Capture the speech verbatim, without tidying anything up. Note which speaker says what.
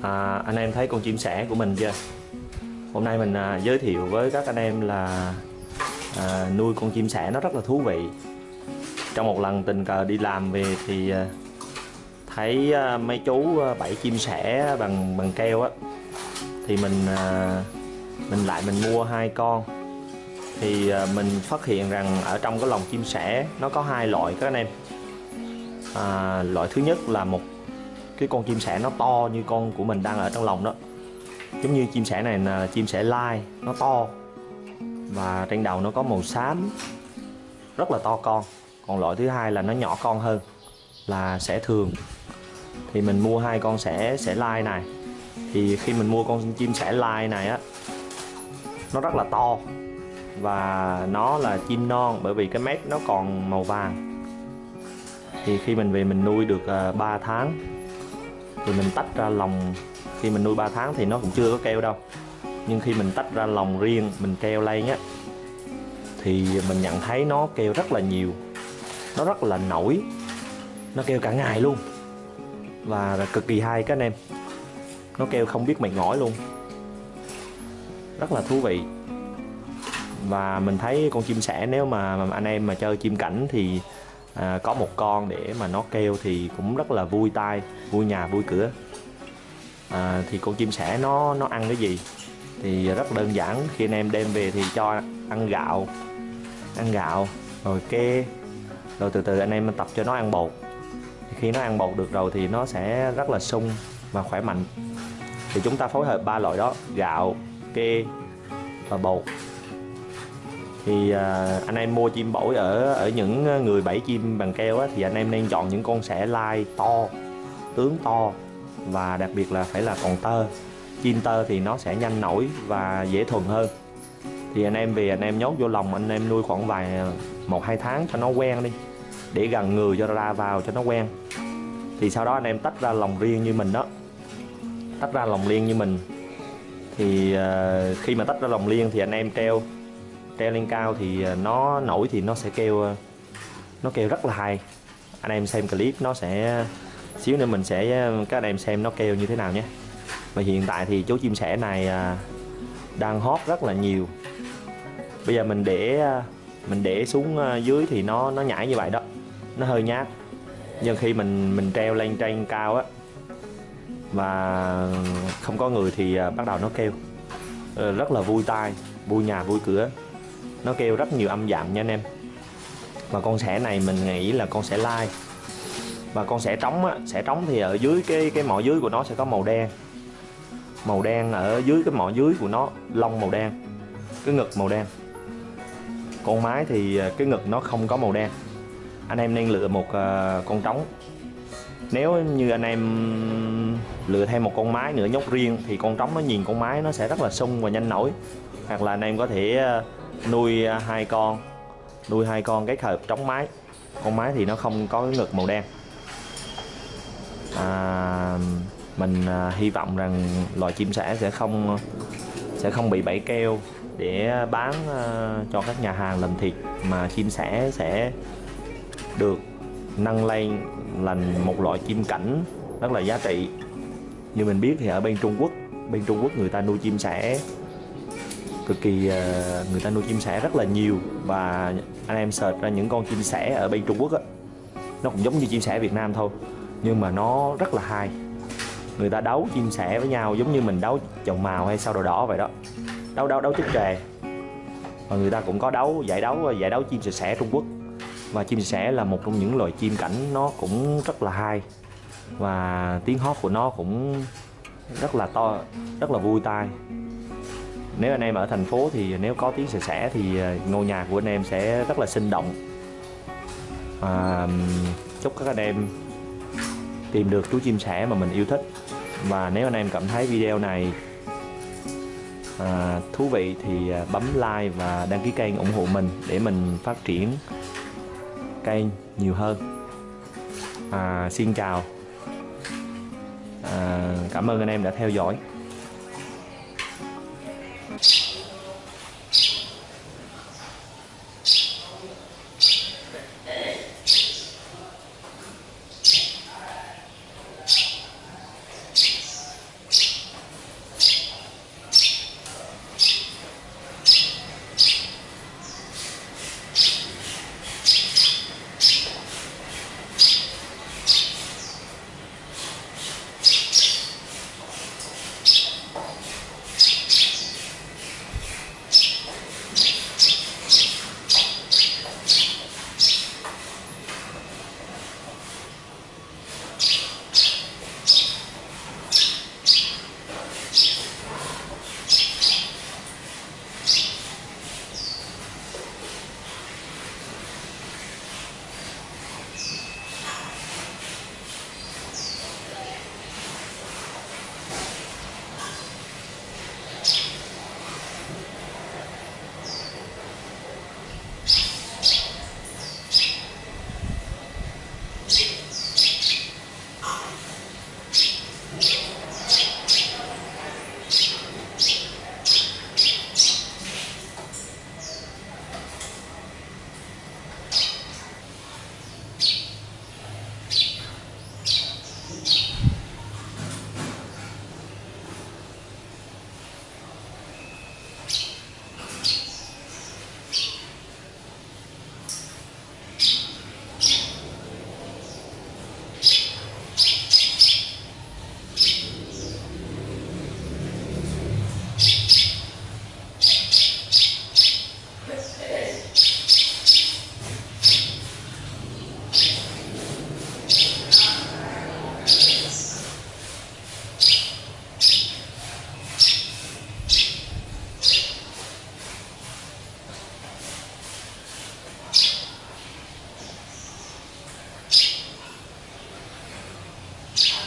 Speaker 1: À, anh em thấy con chim sẻ của mình chưa? Hôm nay mình à, giới thiệu với các anh em là à, nuôi con chim sẻ nó rất là thú vị. Trong một lần tình cờ đi làm về thì à, thấy à, mấy chú à, bẫy chim sẻ bằng bằng keo á, thì mình à, mình lại mình mua hai con. Thì à, mình phát hiện rằng ở trong cái lồng chim sẻ nó có hai loại các anh em. À, loại thứ nhất là một cái con chim sẻ nó to như con của mình đang ở trong lòng đó, giống như chim sẻ này là chim sẻ lai, nó to và trên đầu nó có màu xám, rất là to con. Còn loại thứ hai là nó nhỏ con hơn, là sẻ thường. Thì mình mua hai con sẻ sẻ lai này. Thì khi mình mua con chim sẻ lai này á, nó rất là to và nó là chim non, bởi vì cái mép nó còn màu vàng. Thì khi mình về mình nuôi được uh, ba tháng thì mình tách ra lồng. Khi mình nuôi ba tháng thì nó cũng chưa có keo đâu, nhưng khi mình tách ra lồng riêng mình keo lên á, thì mình nhận thấy nó keo rất là nhiều, nó rất là nổi, nó keo cả ngày luôn và cực kỳ hay các anh em. Nó keo không biết mệt mỏi luôn, rất là thú vị. Và mình thấy con chim sẻ nếu mà, mà anh em mà chơi chim cảnh thì à, có một con để mà nó kêu thì cũng rất là vui tai, vui nhà vui cửa. À, thì con chim sẻ nó nó ăn cái gì thì rất đơn giản. Khi anh em đem về thì cho ăn gạo, ăn gạo rồi kê, rồi từ từ anh em tập cho nó ăn bột. Thì khi nó ăn bột được rồi thì nó sẽ rất là sung và khỏe mạnh. Thì chúng ta phối hợp ba loại đó: gạo, kê và bột. Thì à, anh em mua chim bổi ở ở những người bẫy chim bằng keo á, thì anh em nên chọn những con sẻ lai to, tướng to, và đặc biệt là phải là còn tơ. Chim tơ thì nó sẽ nhanh nổi và dễ thuần hơn. Thì anh em về anh em nhốt vô lồng, anh em nuôi khoảng vài một hai tháng cho nó quen đi, để gần người cho ra vào cho nó quen. Thì sau đó anh em tách ra lồng riêng như mình đó, tách ra lồng riêng như mình. Thì à, khi mà tách ra lồng riêng thì anh em treo treo lên cao thì nó nổi thì nó sẽ kêu, nó kêu rất là hay. Anh em xem clip nó sẽ xíu nữa mình sẽ các anh em xem nó kêu như thế nào nhé. Và hiện tại thì chú chim sẻ này đang hot rất là nhiều. Bây giờ mình để mình để xuống dưới thì nó nó nhảy như vậy đó, nó hơi nhát. Nhưng khi mình mình treo lên trên cao á và không có người thì bắt đầu nó kêu rất là vui tai, vui nhà vui cửa. Nó kêu rất nhiều âm dạng nha anh em. Và con sẻ này mình nghĩ là con sẻ lai. Và con sẻ trống á, sẻ trống thì ở dưới cái cái mỏ dưới của nó sẽ có màu đen. Màu đen ở dưới cái mỏ dưới của nó, lông màu đen, cái ngực màu đen. Con mái thì cái ngực nó không có màu đen. Anh em nên lựa một uh, con trống. Nếu như anh em lựa thêm một con mái nữa nhốt riêng thì con trống nó nhìn con mái nó sẽ rất là sung và nhanh nổi. Hoặc là anh em có thể uh, nuôi hai con, nuôi hai con kết hợp trống mái. Con mái thì nó không có cái ngực màu đen. À, mình à, hy vọng rằng loài chim sẻ sẽ không sẽ không bị bẫy keo để bán à, cho các nhà hàng làm thịt, mà chim sẻ sẽ được nâng lên thành một loại chim cảnh rất là giá trị. Như mình biết thì ở bên Trung Quốc, bên Trung Quốc người ta nuôi chim sẻ cực kỳ, người ta nuôi chim sẻ rất là nhiều. Và anh em search ra những con chim sẻ ở bên Trung Quốc á, nó cũng giống như chim sẻ Việt Nam thôi, nhưng mà nó rất là hay. Người ta đấu chim sẻ với nhau giống như mình đấu chồng màu hay sao đồ đỏ vậy đó, đấu đấu đấu chích trề. Và người ta cũng có đấu giải đấu giải đấu chim sẻ sẻ Trung Quốc. Và chim sẻ là một trong những loài chim cảnh nó cũng rất là hay, và tiếng hót của nó cũng rất là to, rất là vui tai. Nếu anh em ở thành phố thì nếu có tiếng sẻ sẻ thì ngôi nhà của anh em sẽ rất là sinh động. À, chúc các anh em tìm được chú chim sẻ mà mình yêu thích. Và nếu anh em cảm thấy video này à, thú vị thì bấm like và đăng ký kênh ủng hộ mình để mình phát triển kênh nhiều hơn. À, xin chào, à, cảm ơn anh em đã theo dõi. nha.